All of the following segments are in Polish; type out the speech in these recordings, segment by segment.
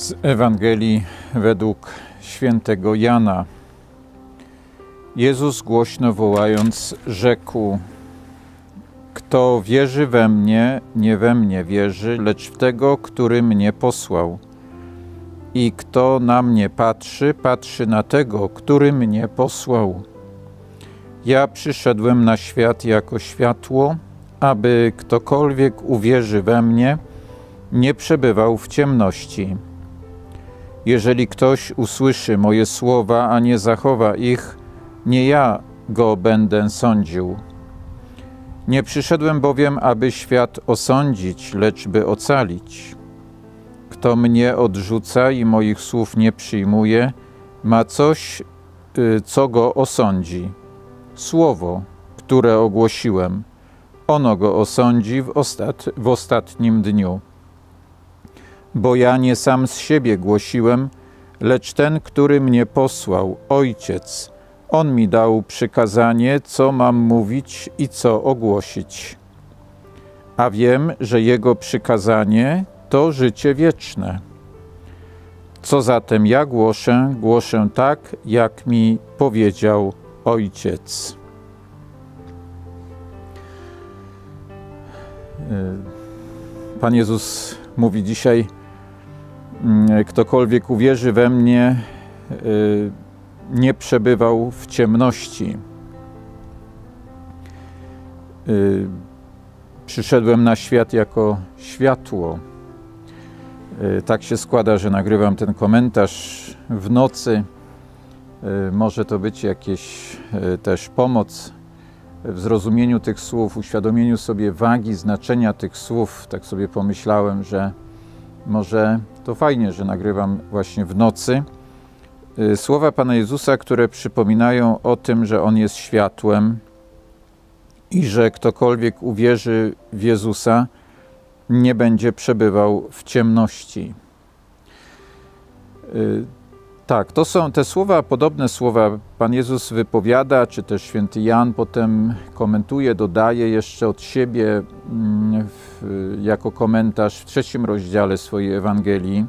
Z Ewangelii według świętego Jana. Jezus głośno wołając rzekł: Kto wierzy we mnie, nie we mnie wierzy, lecz w tego, który mnie posłał. I kto na mnie patrzy, patrzy na tego, który mnie posłał. Ja przyszedłem na świat jako światło, aby ktokolwiek uwierzy we mnie, nie przebywał w ciemności. Jeżeli ktoś usłyszy moje słowa, a nie zachowa ich, nie ja go będę sądził. Nie przyszedłem bowiem, aby świat osądzić, lecz by ocalić. Kto mnie odrzuca i moich słów nie przyjmuje, ma coś, co go osądzi. Słowo, które ogłosiłem, ono go osądzi w ostatnim dniu. Bo ja nie sam z siebie głosiłem, lecz ten, który mnie posłał, Ojciec. On mi dał przykazanie, co mam mówić i co ogłosić. A wiem, że Jego przykazanie to życie wieczne. Co zatem ja głoszę, głoszę tak, jak mi powiedział Ojciec. Pan Jezus mówi dzisiaj: ktokolwiek uwierzy we mnie, nie przebywał w ciemności. Przyszedłem na świat jako światło. Tak się składa, że nagrywam ten komentarz w nocy. Może to być jakieś też pomoc w zrozumieniu tych słów, uświadomieniu sobie wagi, znaczenia tych słów. Tak sobie pomyślałem, że może to fajnie, że nagrywam właśnie w nocy. Słowa Pana Jezusa, które przypominają o tym, że On jest światłem i że ktokolwiek uwierzy w Jezusa, nie będzie przebywał w ciemności. Tak, to są te słowa, podobne słowa Pan Jezus wypowiada, czy też święty Jan potem komentuje, dodaje jeszcze od siebie jako komentarz w 3 rozdziale swojej Ewangelii.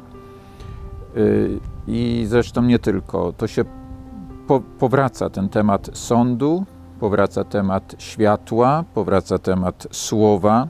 I zresztą nie tylko. To się powraca ten temat sądu, powraca temat światła, powraca temat słowa.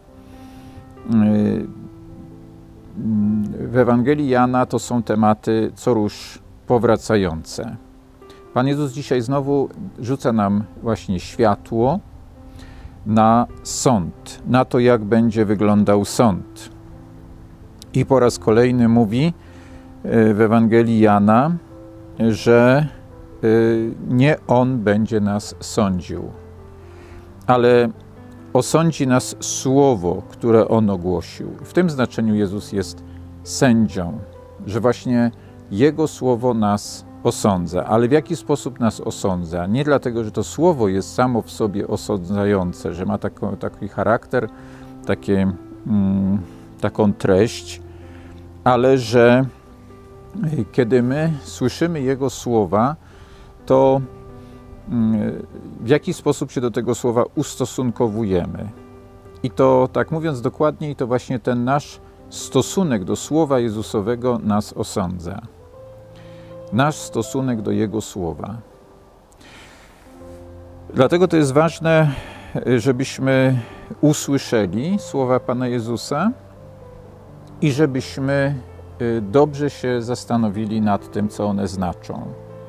W Ewangelii Jana to są tematy co róż powracające. Pan Jezus dzisiaj znowu rzuca nam właśnie światło na sąd, na to, jak będzie wyglądał sąd. I po raz kolejny mówi w Ewangelii Jana, że nie On będzie nas sądził, ale osądzi nas słowo, które On ogłosił. W tym znaczeniu Jezus jest sędzią, że właśnie Jego słowo nas osądza. Ale w jaki sposób nas osądza? Nie dlatego, że to słowo jest samo w sobie osądzające, że ma taki charakter, taką treść, ale że kiedy my słyszymy Jego słowa, to w jaki sposób się do tego słowa ustosunkowujemy. I to, tak mówiąc dokładniej, to właśnie ten nasz stosunek do słowa Jezusowego nas osądza. Nasz stosunek do Jego słowa. Dlatego to jest ważne, żebyśmy usłyszeli słowa Pana Jezusa i żebyśmy dobrze się zastanowili nad tym, co one znaczą.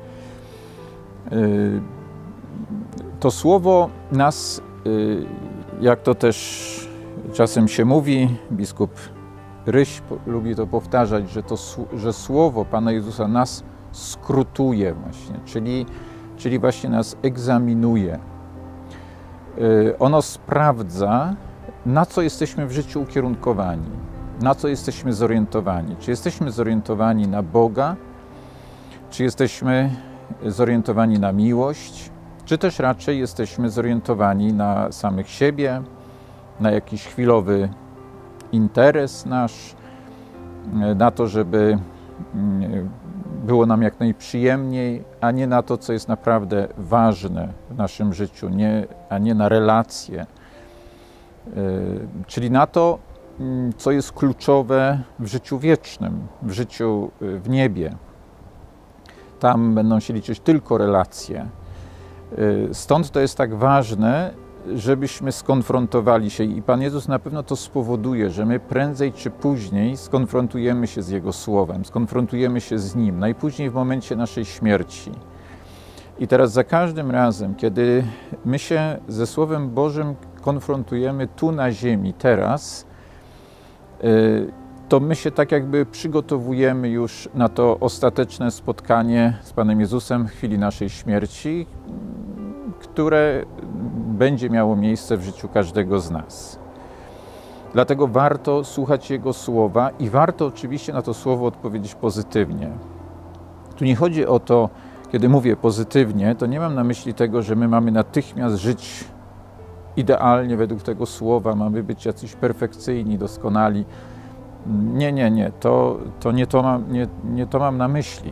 To słowo nas, jak to też czasem się mówi, biskup Ryś lubi to powtarzać, że słowo Pana Jezusa nas skrutuje właśnie, czyli właśnie nas egzaminuje. Ono sprawdza, na co jesteśmy w życiu ukierunkowani, na co jesteśmy zorientowani. Czy jesteśmy zorientowani na Boga, czy jesteśmy zorientowani na miłość, czy też raczej jesteśmy zorientowani na samych siebie, na jakiś chwilowy interes nasz, na to, żeby było nam jak najprzyjemniej, a nie na to, co jest naprawdę ważne w naszym życiu, a nie na relacje. Czyli na to, co jest kluczowe w życiu wiecznym, w życiu w niebie. Tam będą się liczyć tylko relacje. Stąd to jest tak ważne, żebyśmy skonfrontowali się i Pan Jezus na pewno to spowoduje, że my prędzej czy później skonfrontujemy się z Jego Słowem, skonfrontujemy się z Nim, najpóźniej w momencie naszej śmierci. I teraz za każdym razem, kiedy my się ze Słowem Bożym konfrontujemy tu na ziemi, teraz, to my się tak jakby przygotowujemy już na to ostateczne spotkanie z Panem Jezusem w chwili naszej śmierci, które będzie miało miejsce w życiu każdego z nas. Dlatego warto słuchać Jego Słowa i warto oczywiście na to Słowo odpowiedzieć pozytywnie. Tu nie chodzi o to, kiedy mówię pozytywnie, to nie mam na myśli tego, że my mamy natychmiast żyć idealnie według tego Słowa, mamy być jacyś perfekcyjni, doskonali. Nie. Nie to mam na myśli.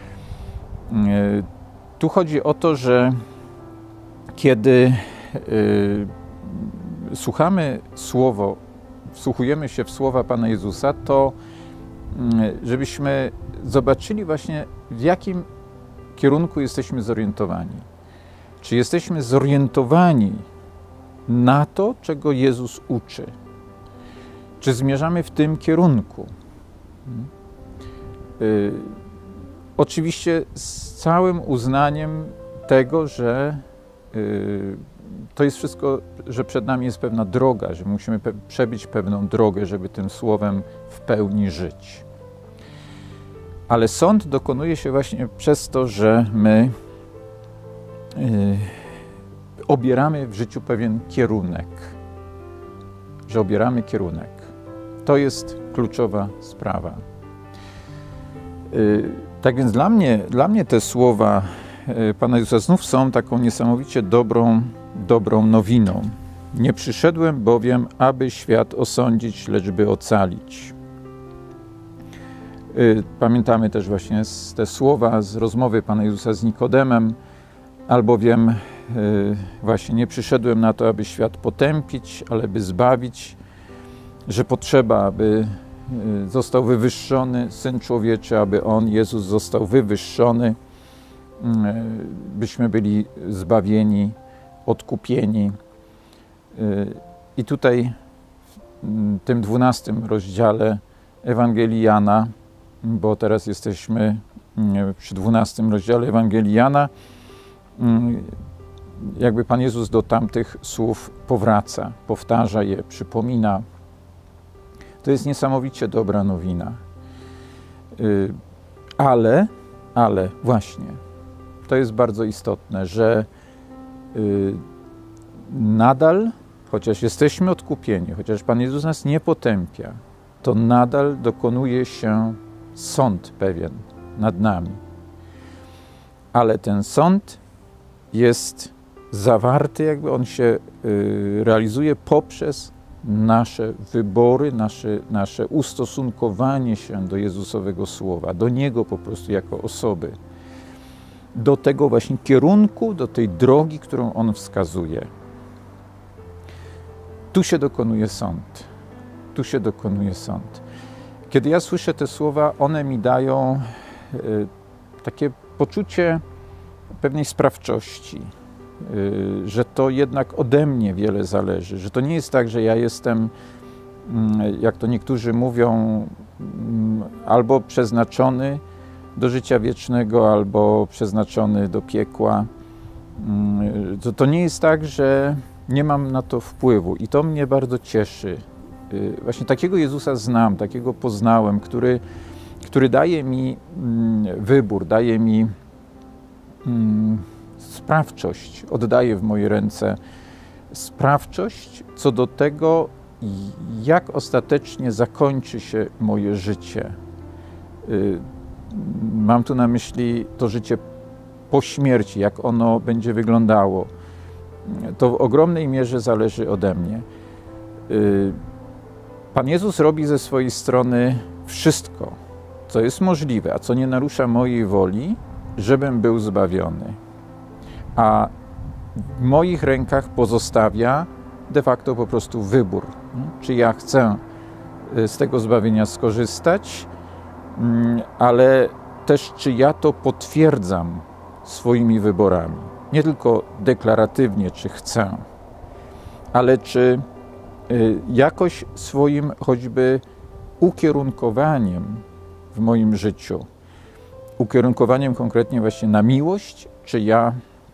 Tu chodzi o to, że kiedy słuchamy Słowo, wsłuchujemy się w słowa Pana Jezusa, to żebyśmy zobaczyli właśnie, w jakim kierunku jesteśmy zorientowani. Czy jesteśmy zorientowani na to, czego Jezus uczy? Czy zmierzamy w tym kierunku? Oczywiście z całym uznaniem tego, że to jest wszystko, że przed nami jest pewna droga, że musimy przebyć pewną drogę, żeby tym Słowem w pełni żyć. Ale sąd dokonuje się właśnie przez to, że my obieramy w życiu pewien kierunek. Że obieramy kierunek. To jest kluczowa sprawa. Tak więc dla mnie te słowa Pana Jezusa znów są taką niesamowicie dobrą nowiną. Nie przyszedłem bowiem, aby świat osądzić, lecz by ocalić. Pamiętamy też właśnie te słowa z rozmowy Pana Jezusa z Nikodemem, albowiem właśnie nie przyszedłem na to, aby świat potępić, ale by zbawić, że potrzeba, aby został wywyższony Syn Człowieczy, aby On, Jezus, został wywyższony, byśmy byli zbawieni, odkupieni. I tutaj w tym 12 rozdziale Ewangelii Jana, bo teraz jesteśmy przy 12 rozdziale Ewangelii Jana, jakby Pan Jezus do tamtych słów powraca, powtarza je, przypomina. To jest niesamowicie dobra nowina. Ale właśnie, to jest bardzo istotne, że nadal, chociaż jesteśmy odkupieni, chociaż Pan Jezus nas nie potępia, to nadal dokonuje się sąd pewien nad nami. Ale ten sąd jest zawarty, jakby on się realizuje poprzez nasze wybory, nasze ustosunkowanie się do Jezusowego Słowa, do Niego po prostu jako osoby, do tego właśnie kierunku, do tej drogi, którą On wskazuje. Tu się dokonuje sąd. Tu się dokonuje sąd. Kiedy ja słyszę te słowa, one mi dają takie poczucie pewnej sprawczości, że to jednak ode mnie wiele zależy, że to nie jest tak, że ja jestem, jak to niektórzy mówią, albo przeznaczony do życia wiecznego, albo przeznaczony do piekła. To nie jest tak, że nie mam na to wpływu i to mnie bardzo cieszy. Właśnie takiego Jezusa znam, takiego poznałem, który daje mi wybór, daje mi sprawczość, oddaje w moje ręce sprawczość co do tego, jak ostatecznie zakończy się moje życie. Mam tu na myśli to życie po śmierci, jak ono będzie wyglądało. To w ogromnej mierze zależy ode mnie. Pan Jezus robi ze swojej strony wszystko, co jest możliwe, a co nie narusza mojej woli, żebym był zbawiony. A w moich rękach pozostawia de facto po prostu wybór. Czy ja chcę z tego zbawienia skorzystać, ale też czy ja to potwierdzam swoimi wyborami. Nie tylko deklaratywnie, czy chcę, ale czy jakoś swoim choćby ukierunkowaniem w moim życiu, ukierunkowaniem konkretnie właśnie na miłość, czy ja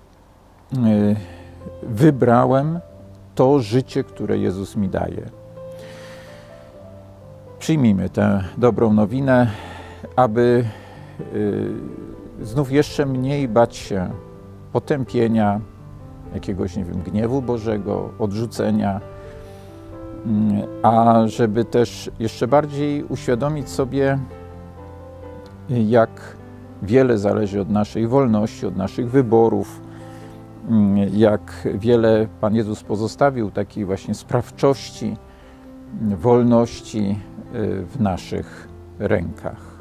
wybrałem to życie, które Jezus mi daje. Przyjmijmy tę dobrą nowinę, aby znów jeszcze mniej bać się potępienia, jakiegoś, nie wiem, gniewu Bożego, odrzucenia, a żeby też jeszcze bardziej uświadomić sobie, jak wiele zależy od naszej wolności, od naszych wyborów, jak wiele Pan Jezus pozostawił takiej właśnie sprawczości, wolności w naszych rękach.